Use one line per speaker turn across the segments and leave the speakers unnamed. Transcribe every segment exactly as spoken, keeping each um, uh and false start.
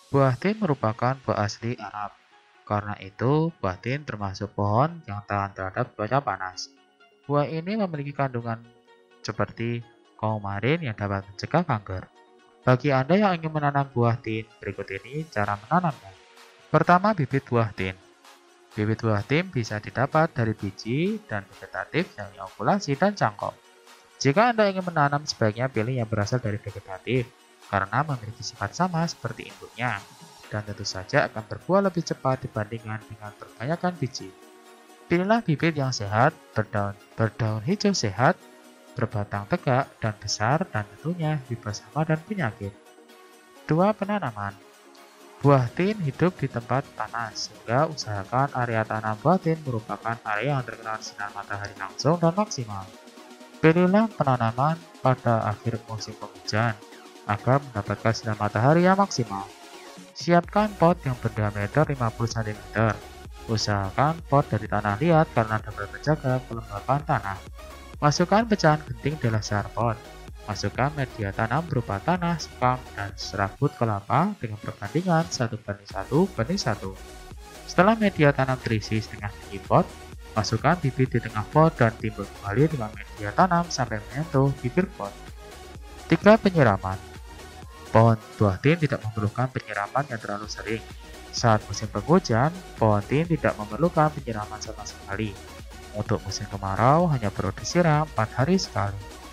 Buah tin merupakan buah asli Arab. Karena itu, buah tin termasuk pohon yang tahan terhadap cuaca panas. Buah ini memiliki kandungan seperti coumarin yang dapat mencegah kanker. Bagi Anda yang ingin menanam buah tin, berikut ini cara menanamnya. Pertama, bibit buah tin. Bibit buah tin bisa didapat dari biji dan vegetatif yang inokulasi dan cangkok. Jika Anda ingin menanam, sebaiknya pilih yang berasal dari vegetatif, karena memiliki sifat sama seperti induknya, dan tentu saja akan berbuah lebih cepat dibandingkan dengan kebanyakan biji. Pilihlah bibit yang sehat, berdaun, berdaun hijau sehat, berbatang tegak dan besar, dan tentunya bebas hama dan penyakit. Dua. Penanaman. Buah tin hidup di tempat panas, sehingga usahakan area tanam buah tin merupakan area yang terkena sinar matahari langsung dan maksimal. Pilihlah penanaman pada akhir musim penghujan agar mendapatkan sinar matahari yang maksimal. Siapkan pot yang berdiameter lima puluh sentimeter. Usahakan pot dari tanah liat karena dapat menjaga kelembapan tanah. Masukkan pecahan genting di dasar pot. Masukkan media tanam berupa tanah, sekam, dan serabut kelapa dengan perbandingan satu banding satu banding satu. Setelah media tanam terisi setengah tinggi pot, masukkan bibit di tengah pot dan timbul kembali dengan media tanam sampai menyentuh bibir pot. Tiga. Penyiraman. Pohon buah tin tidak memerlukan penyiraman yang terlalu sering. Saat musim penghujan, pohon tin tidak memerlukan penyiraman sama sekali. Untuk musim kemarau, hanya perlu disiram empat hari sekali.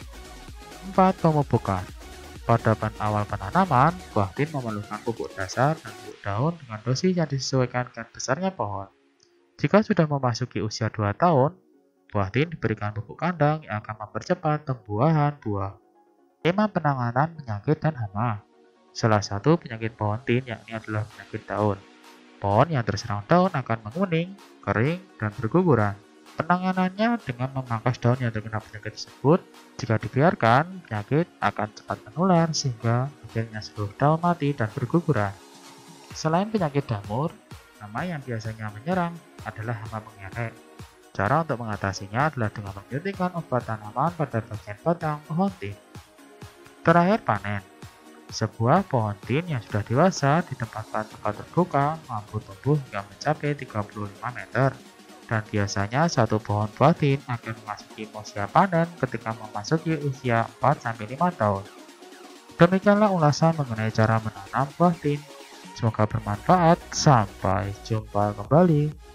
Empat. Pemupukan. Pada awal penanaman, buah tin memerlukan pupuk dasar dan pupuk daun dengan dosis yang disesuaikan dengan besarnya pohon. Jika sudah memasuki usia dua tahun, buah tin diberikan pupuk kandang yang akan mempercepat pembuahan buah. Lima. Penanganan penyakit dan hama. Salah satu penyakit pohon tin yakni adalah penyakit daun. Pohon yang terserang daun akan menguning, kering, dan berguguran. Penanganannya dengan memangkas daun yang terkena penyakit tersebut. Jika dibiarkan, penyakit akan cepat menular sehingga akhirnya seluruh daun mati dan berguguran. Selain penyakit jamur, hama yang biasanya menyerang adalah hama pengerek. Cara untuk mengatasinya adalah dengan menyuntikkan obat tanaman pada bagian batang pohon tin. Terakhir, panen. Sebuah pohon tin yang sudah dewasa ditempatkan tempat terbuka mampu tumbuh hingga mencapai tiga puluh lima meter. Dan biasanya satu pohon buah tin akan memasuki usia panen ketika memasuki usia empat sampai lima tahun. Demikianlah ulasan mengenai cara menanam buah tin. Semoga bermanfaat. Sampai jumpa kembali.